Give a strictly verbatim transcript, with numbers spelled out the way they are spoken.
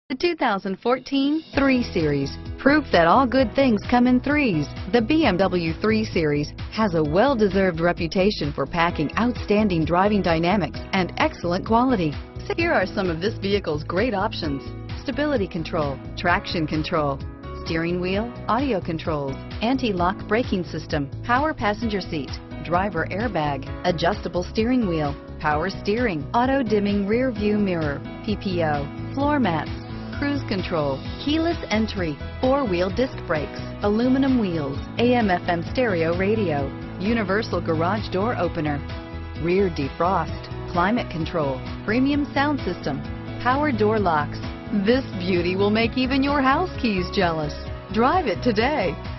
The two thousand fourteen three Series. Proof that all good things come in threes. The B M W three Series has a well-deserved reputation for packing outstanding driving dynamics and excellent quality. So here are some of this vehicle's great options: stability control, traction control, steering wheel audio controls, anti-lock braking system, power passenger seat, driver airbag, adjustable steering wheel, power steering, auto dimming rear view mirror, P P O, floor mats, cruise control, keyless entry, four-wheel disc brakes, aluminum wheels, A M F M stereo radio, universal garage door opener, rear defrost, climate control, premium sound system, power door locks. This beauty will make even your house keys jealous. Drive it today.